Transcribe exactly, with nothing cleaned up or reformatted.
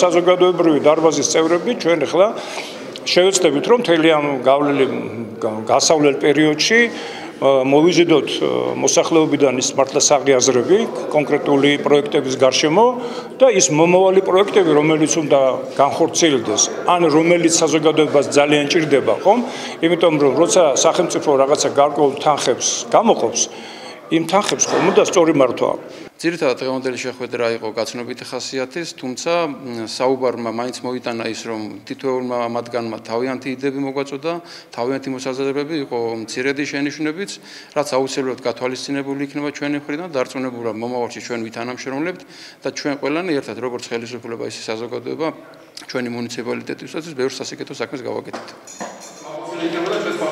საზოგადოებრივი დარბაზის წევრები ჩვენ ახლა შევეცდებით რომ მთელი ამ გავლილი გასავლელ პერიოდში მოვიზიდოთ მოსახლეობიდან ის მართლა საღი აზრები კონკრეტული პროექტების გარშემო და ის მომავალი პროექტები რომელიც უნდა განხორციელდეს ან რომელიც საზოგადოებას ძალიან ჭირდება ხომ იმიტომ რომ როცა სახელმწიფო რაღაცა გარკვეულ თანხებს გამოყოფს იმ თანხებს ხომ უნდა სწორი მართვა ძირითადად დღევანდელი შეხვედრა იყო გაცნობიტი ხასიათის, თუმცა საუბარმა მაინც მოიტანა ის, რომ თითოეულმა მათგანმა თავიანთი იდეები მოგვაწოდა, თავიანთი მოსაზრებები იყო მცირედი შენიშვნებიც, რაც აუცილებლად გათვალისწინებული იქნება ჩვენი მხრიდან, დარწმუნებულად მომავალში ჩვენ ვითანამშრომლებთ და ჩვენ ყველანი ერთად როგორც ხელისუფლება ისე საზოგადოება ჩვენი მუნიციპალიტეტისათვის ბევრ სასიკეთო საქმეს გავაკეთებთ.